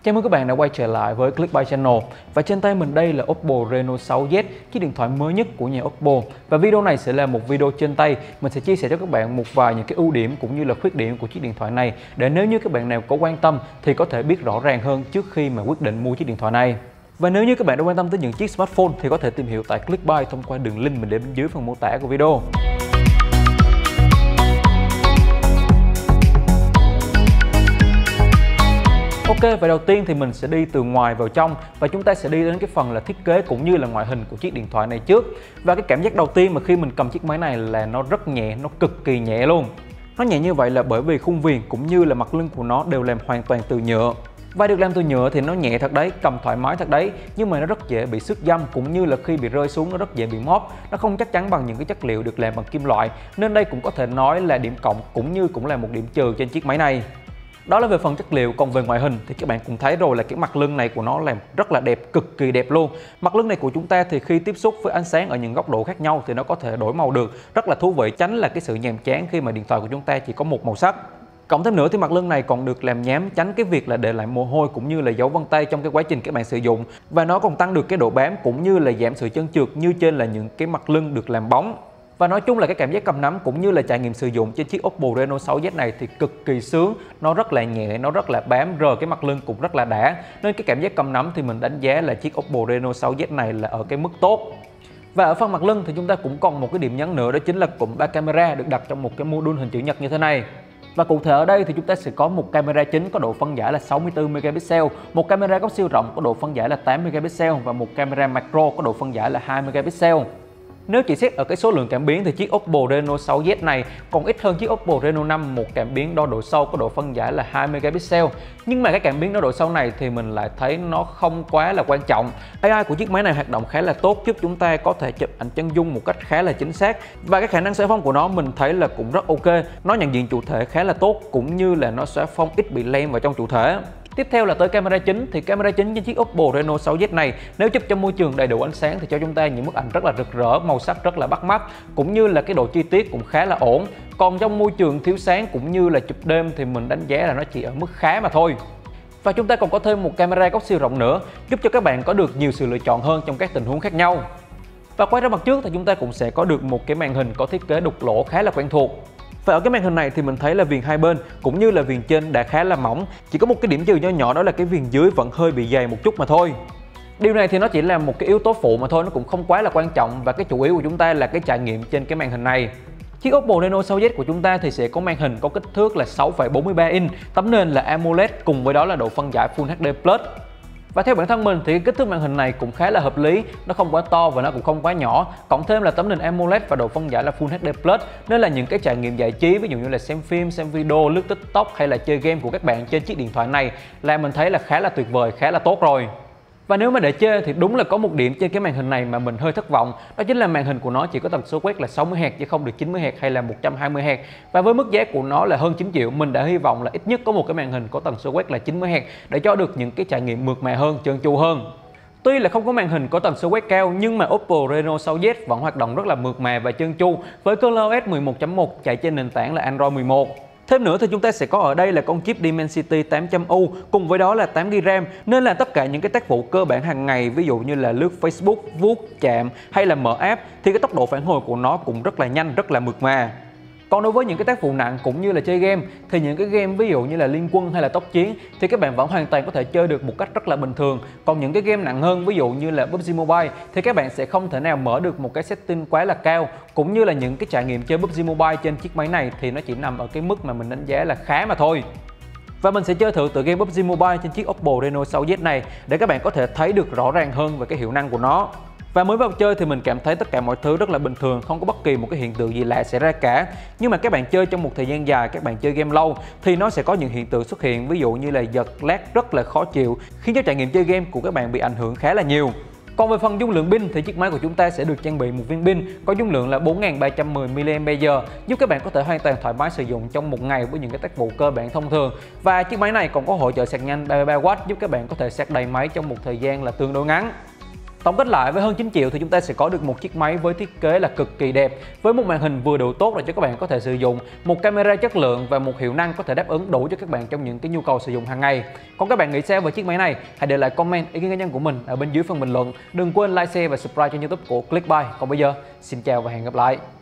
Chào mừng các bạn đã quay trở lại với Clickbank Channel. Và trên tay mình đây là Oppo Reno 6Z, chiếc điện thoại mới nhất của nhà Oppo. Và video này sẽ là một video trên tay, mình sẽ chia sẻ cho các bạn một vài những cái ưu điểm cũng như là khuyết điểm của chiếc điện thoại này, để nếu như các bạn nào có quan tâm thì có thể biết rõ ràng hơn trước khi mà quyết định mua chiếc điện thoại này. Và nếu như các bạn đã quan tâm tới những chiếc smartphone thì có thể tìm hiểu tại Clickbank thông qua đường link mình để bên dưới phần mô tả của video. Ok, và đầu tiên thì mình sẽ đi từ ngoài vào trong và chúng ta sẽ đi đến cái phần là thiết kế cũng như là ngoại hình của chiếc điện thoại này trước. Và cái cảm giác đầu tiên mà khi mình cầm chiếc máy này là nó rất nhẹ, nó cực kỳ nhẹ luôn. Nó nhẹ như vậy là bởi vì khung viền cũng như là mặt lưng của nó đều làm hoàn toàn từ nhựa. Và được làm từ nhựa thì nó nhẹ thật đấy, cầm thoải mái thật đấy, nhưng mà nó rất dễ bị xước dăm cũng như là khi bị rơi xuống nó rất dễ bị móp. Nó không chắc chắn bằng những cái chất liệu được làm bằng kim loại, nên đây cũng có thể nói là điểm cộng cũng như cũng là một điểm trừ trên chiếc máy này. Đó là về phần chất liệu. Còn về ngoại hình thì các bạn cũng thấy rồi là cái mặt lưng này của nó làm rất là đẹp, cực kỳ đẹp luôn. Mặt lưng này của chúng ta thì khi tiếp xúc với ánh sáng ở những góc độ khác nhau thì nó có thể đổi màu được, rất là thú vị, tránh là cái sự nhàm chán khi mà điện thoại của chúng ta chỉ có một màu sắc. Cộng thêm nữa thì mặt lưng này còn được làm nhám, tránh cái việc là để lại mồ hôi cũng như là dấu vân tay trong cái quá trình các bạn sử dụng. Và nó còn tăng được cái độ bám cũng như là giảm sự trơn trượt như trên là những cái mặt lưng được làm bóng. Và nói chung là cái cảm giác cầm nắm cũng như là trải nghiệm sử dụng trên chiếc Oppo Reno 6Z này thì cực kỳ sướng. Nó rất là nhẹ, nó rất là bám, rờ cái mặt lưng cũng rất là đã. Nên cái cảm giác cầm nắm thì mình đánh giá là chiếc Oppo Reno 6Z này là ở cái mức tốt. Và ở phần mặt lưng thì chúng ta cũng còn một cái điểm nhấn nữa, đó chính là cụm 3 camera được đặt trong một cái module hình chữ nhật như thế này. Và cụ thể ở đây thì chúng ta sẽ có một camera chính có độ phân giải là 64 megapixel, một camera góc siêu rộng có độ phân giải là 8 megapixel và một camera macro có độ phân giải là 2 megapixel. Nếu chỉ xét ở cái số lượng cảm biến thì chiếc Oppo Reno 6Z này còn ít hơn chiếc Oppo Reno 5 một cảm biến đo độ sâu có độ phân giải là 2 megapixel. Nhưng mà cái cảm biến đo độ sâu này thì mình lại thấy nó không quá là quan trọng. AI của chiếc máy này hoạt động khá là tốt, giúp chúng ta có thể chụp ảnh chân dung một cách khá là chính xác. Và cái khả năng xóa phông của nó mình thấy là cũng rất ok. Nó nhận diện chủ thể khá là tốt cũng như là nó xóa phông ít bị len vào trong chủ thể. Tiếp theo là tới camera chính, thì camera chính trên chiếc Oppo Reno 6Z này nếu chụp trong môi trường đầy đủ ánh sáng thì cho chúng ta những bức ảnh rất là rực rỡ, màu sắc rất là bắt mắt cũng như là cái độ chi tiết cũng khá là ổn. Còn trong môi trường thiếu sáng cũng như là chụp đêm thì mình đánh giá là nó chỉ ở mức khá mà thôi. Và chúng ta còn có thêm một camera góc siêu rộng nữa, giúp cho các bạn có được nhiều sự lựa chọn hơn trong các tình huống khác nhau. Và quay ra mặt trước thì chúng ta cũng sẽ có được một cái màn hình có thiết kế đục lỗ khá là quen thuộc. Và ở cái màn hình này thì mình thấy là viền hai bên cũng như là viền trên đã khá là mỏng. Chỉ có một cái điểm trừ nho nhỏ, đó là cái viền dưới vẫn hơi bị dày một chút mà thôi. Điều này thì nó chỉ là một cái yếu tố phụ mà thôi, nó cũng không quá là quan trọng. Và cái chủ yếu của chúng ta là cái trải nghiệm trên cái màn hình này. Chiếc Oppo Reno 6Z của chúng ta thì sẽ có màn hình có kích thước là 6,43 inch, tấm nền là AMOLED cùng với đó là độ phân giải Full HD+. Và theo bản thân mình thì cái kích thước màn hình này cũng khá là hợp lý, nó không quá to và nó cũng không quá nhỏ. Cộng thêm là tấm nền AMOLED và độ phân giải là Full HD+, nên là những cái trải nghiệm giải trí, ví dụ như là xem phim, xem video, lướt TikTok hay là chơi game của các bạn trên chiếc điện thoại này là mình thấy là khá là tuyệt vời, khá là tốt rồi. Và nếu mà để chê thì đúng là có một điểm trên cái màn hình này mà mình hơi thất vọng, đó chính là màn hình của nó chỉ có tần số quét là 60Hz chứ không được 90Hz hay là 120Hz. Và với mức giá của nó là hơn 9 triệu, mình đã hy vọng là ít nhất có một cái màn hình có tần số quét là 90Hz để cho được những cái trải nghiệm mượt mà hơn, trơn tru hơn. Tuy là không có màn hình có tần số quét cao nhưng mà Oppo Reno 6Z vẫn hoạt động rất là mượt mà và trơn tru với ColorOS 11.1 chạy trên nền tảng là Android 11. Thêm nữa thì chúng ta sẽ có ở đây là con chip Dimensity 800U cùng với đó là 8GB RAM, nên là tất cả những cái tác vụ cơ bản hàng ngày, ví dụ như là lướt Facebook, vuốt, chạm hay là mở app thì cái tốc độ phản hồi của nó cũng rất là nhanh, rất là mượt mà. Còn đối với những cái tác vụ nặng cũng như là chơi game thì những cái game ví dụ như là Liên Quân hay là Tốc Chiến thì các bạn vẫn hoàn toàn có thể chơi được một cách rất là bình thường. Còn những cái game nặng hơn ví dụ như là PUBG Mobile thì các bạn sẽ không thể nào mở được một cái setting quá là cao, cũng như là những cái trải nghiệm chơi PUBG Mobile trên chiếc máy này thì nó chỉ nằm ở cái mức mà mình đánh giá là khá mà thôi. Và mình sẽ chơi thử tựa game PUBG Mobile trên chiếc Oppo Reno 6Z này để các bạn có thể thấy được rõ ràng hơn về cái hiệu năng của nó. Và mới vào chơi thì mình cảm thấy tất cả mọi thứ rất là bình thường, không có bất kỳ một cái hiện tượng gì lạ xảy ra cả. Nhưng mà các bạn chơi trong một thời gian dài, các bạn chơi game lâu thì nó sẽ có những hiện tượng xuất hiện, ví dụ như là giật, lag rất là khó chịu, khiến cho trải nghiệm chơi game của các bạn bị ảnh hưởng khá là nhiều. Còn về phần dung lượng pin thì chiếc máy của chúng ta sẽ được trang bị một viên pin có dung lượng là 4310 mAh, giúp các bạn có thể hoàn toàn thoải mái sử dụng trong một ngày với những cái tác vụ cơ bản thông thường. Và chiếc máy này còn có hỗ trợ sạc nhanh 33W, giúp các bạn có thể sạc đầy máy trong một thời gian là tương đối ngắn. Tổng kết lại, với hơn 9 triệu thì chúng ta sẽ có được một chiếc máy với thiết kế là cực kỳ đẹp, với một màn hình vừa đủ tốt để cho các bạn có thể sử dụng, một camera chất lượng và một hiệu năng có thể đáp ứng đủ cho các bạn trong những cái nhu cầu sử dụng hàng ngày. Còn các bạn nghĩ sao về chiếc máy này? Hãy để lại comment ý kiến cá nhân của mình ở bên dưới phần bình luận. Đừng quên like, share và subscribe cho YouTube của Clickbuy. Còn bây giờ, xin chào và hẹn gặp lại.